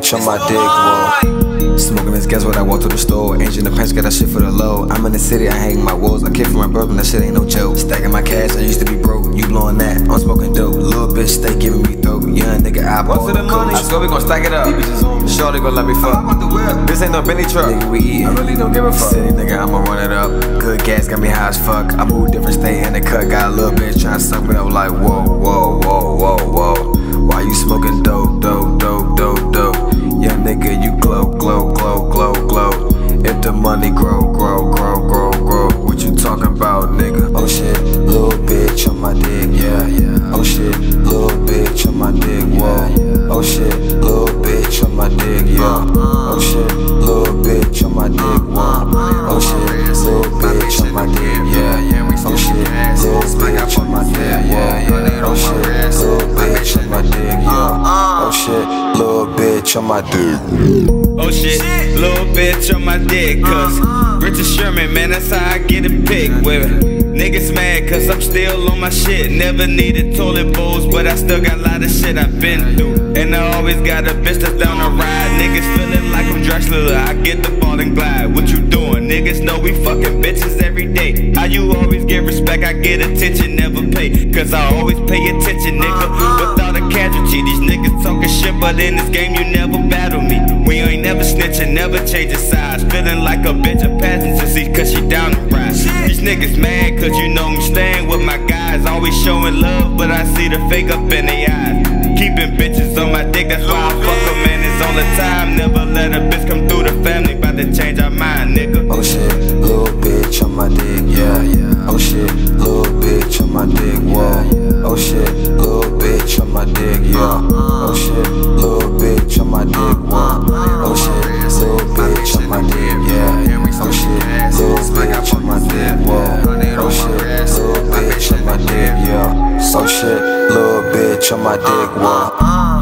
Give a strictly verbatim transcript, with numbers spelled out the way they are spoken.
bitch on my dick, whoa. Smoking this gas when I walk to the store. Engine the patch, got that shit for the low. I'm in the city, I hang my walls. I came from my brother, that shit ain't no joke. Stacking my cash, I used to be broke. You blowing that, I'm smoking dope. Little bitch, stay giving me dope. Young nigga, I bought the money. I swear we gon' stack it up. Shorty gon' let me fuck. This ain't no Benny truck. Nigga, we eatin'. I really don't give a fuck. City nigga, I'ma run it up. Good gas got me high as fuck. I moved different state in the cut. Got a little bitch tryna suck me up like whoa, whoa, whoa, whoa, whoa. Why you smoking dope, dope, dope, dope, dope? Young nigga, you glow, glow, glow, glow, glow. If the money grow, grow, grow, grow, grow. What you talking about, nigga? Oh shit, little bitch on my dick, yeah, yeah. Oh shit, little bitch on my dick, whoa. Oh shit, little bitch on my dick, yeah. Oh shit, little bitch on my dick, whoa. Oh shit, little bitch on my dick, yeah, yeah. Oh shit, little bitch on my dick, yeah, yeah. Oh shit, little bitch on my dick, yeah. Oh shit, little bitch on my dick. Oh shit, little bitch on my dick, cause Richard Sherman, man, that's how I get a pick with it. Niggas mad cause I'm still on my shit. Never needed toilet bowls, but I still got a lot of shit I've been through. And I always got a bitch that's down the ride. Niggas feeling like I'm Drexler, I get the ball and glide. What you doing? Niggas know we fucking bitches every day. How you always get respect, I get attention, never pay. Cause I always pay attention, nigga. Without a casualty, these niggas talking shit, but in this game you never battle me. We ain't never snitching, never changing sides. Feeling like a bitch a passenger seat cause she down the ride. These niggas mad cause you know me staying with my guys. Always showing love, but I see the fake up in their eyes. Keeping bitches on my dick, that's why I fuck them, man, it's all the time. Never let a bitch come through the family, about to change our mind, nigga. Oh shit, little bitch on my dick, yeah, yeah. Oh shit, little bitch on my dick, whoa. Oh shit, little bitch on my dick, yeah. Oh shit, little bitch on my dick, whoa. Oh shit, little bitch on my dick, yeah. Oh shit, little bitch on my dick, whoa. Oh shit, little bitch on my dick, yeah. Oh shit, little bitch on my dick, whoa.